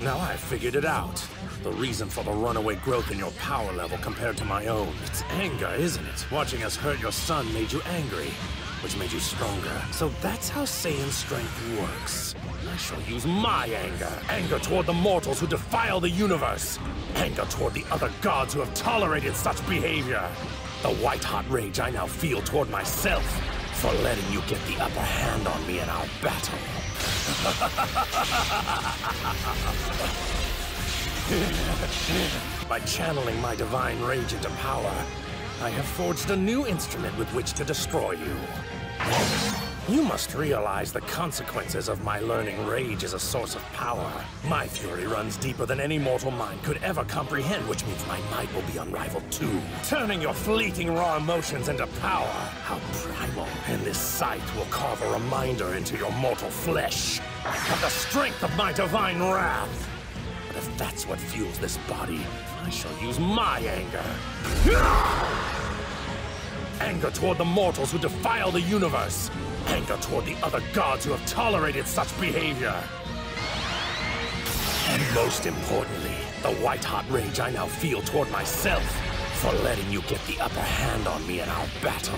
Now I figured it out. The reason for the runaway growth in your power level compared to my own. It's anger, isn't it? Watching us hurt your son made you angry, which made you stronger. So that's how Saiyan strength works. I shall use my anger. Anger toward the mortals who defile the universe. Anger toward the other gods who have tolerated such behavior. The white-hot rage I now feel toward myself for letting you get the upper hand on me in our battle. By channeling my divine rage into power, I have forged a new instrument with which to destroy you. You must realize the consequences of my learning rage as a source of power. My fury runs deeper than any mortal mind could ever comprehend, which means my might will be unrivaled too. Turning your fleeting raw emotions into power. How primal. And this sight will carve a reminder into your mortal flesh of the strength of my divine wrath. But if that's what fuels this body, I shall use my anger. Anger toward the mortals who defile the universe. Anger toward the other gods who have tolerated such behavior. And most importantly, the white-hot rage I now feel toward myself for letting you get the upper hand on me in our battle.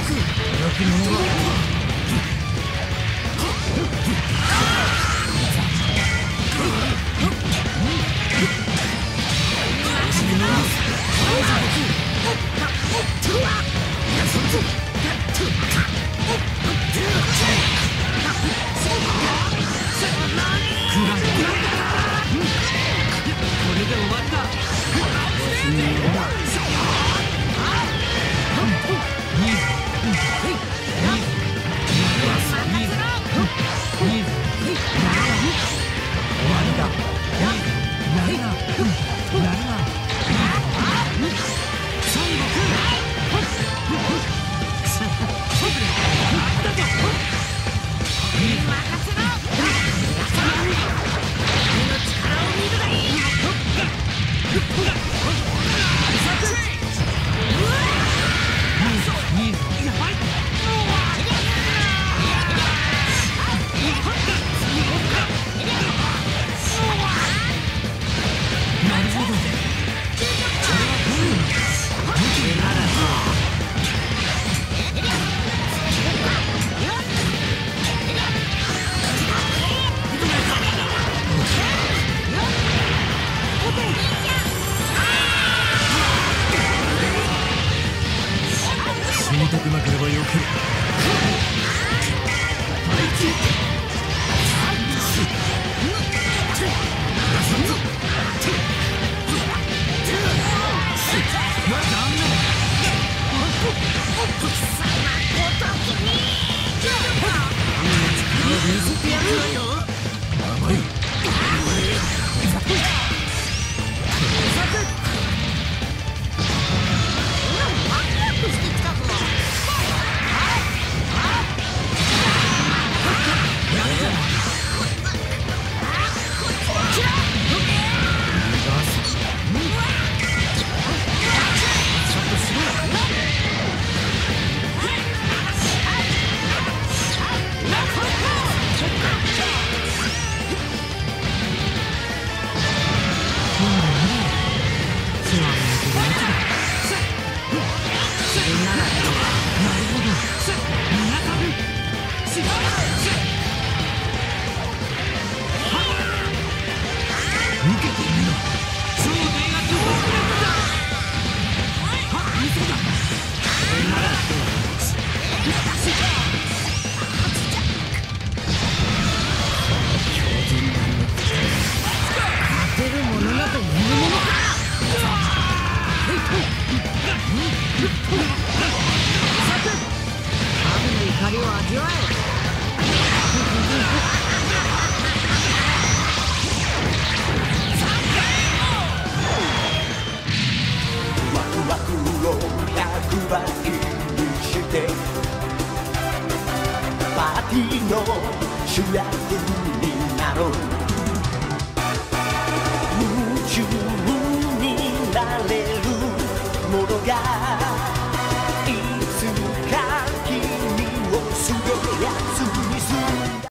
いつか君をすげや